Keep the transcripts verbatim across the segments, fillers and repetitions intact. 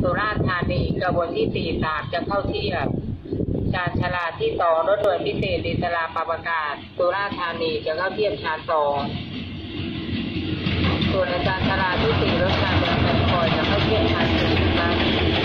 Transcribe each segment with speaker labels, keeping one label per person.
Speaker 1: สุราษฎร์ธานีกระบวนที่สี่สามจะเข้าเทียบชานชาลาที่สองรถด่วนพิเศษอิสลามปรับอากาศสุราษฎร์ธานีจะเข้าเทียบชานสองส่วนชานชาลาที่สี่รถชานเมืองแก่นคอยจะเข้าเทียบชานสี่นะครับ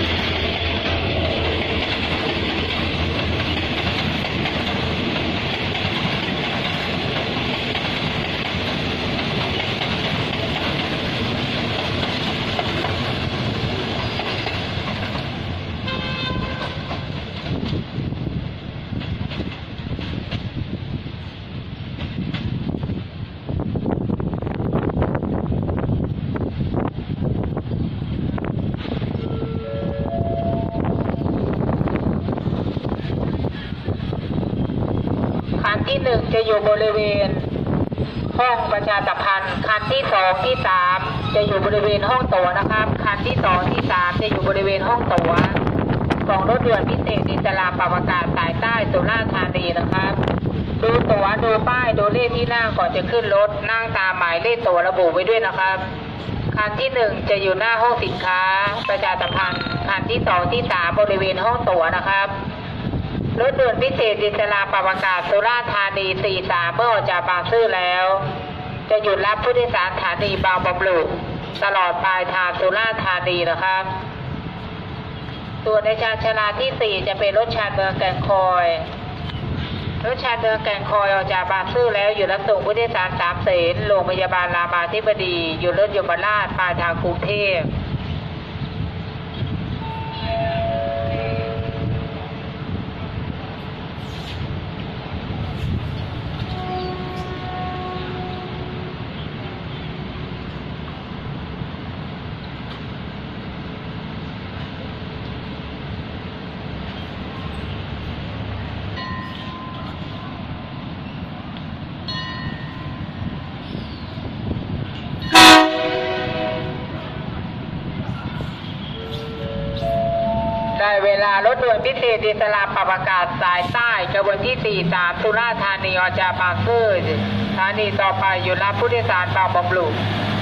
Speaker 1: คันที่หนึ่งจะอยู่บริเวณห้องประชาสัมพันธ์คันที่สองที่สามจะอยู่บริเวณห้องตั๋วนะครับคันที่สองที่สามจะอยู่บริเวณห้องตั๋วของรถด่วนพิเศษอิสลามปรับอากาศสายใต้สุราษฎร์ธานีนะครับดูตั๋วดูป้ายดูเลขที่นั่งก่อนจะขึ้นรถนั่งตามหมายเลขตั๋วระบุไว้ด้วยนะครับคันที่หนึ่งจะอยู่หน้าห้องสินค้าประชาสัมพันธ์คันที่สองที่สามบริเวณห้องตั๋วนะครับรถด่วนพิเศษอิสลามปรับอากาศสุราษฎร์ธานีสี่สามเมื่อออกจากบางซื่อแล้วจะหยุดรับผู้โดยสารสถานีบางบำรุงตลอดปลายทางสุราษฎร์ธานีนะครับส่วนในชานชาลาที่สี่จะเป็นรถชานเมืองแก่งคอยรถชานเมืองแก่งคอยออกจากบางซื่อแล้วหยุดรับส่งผู้โดยสารสามเสนโรงพยาบาลรามาธิบดีหยุดรถยมราชปลายทางกรุงเทพได้เวลารถด่วนพิเศษอิสลามปรับอากาศสายใต้กระบวนที่สี่สามสุราษฎร์ธานีออกจากบางซื่อสถานีต่อไปอยู่รับผู้โดยสารบางบำรุง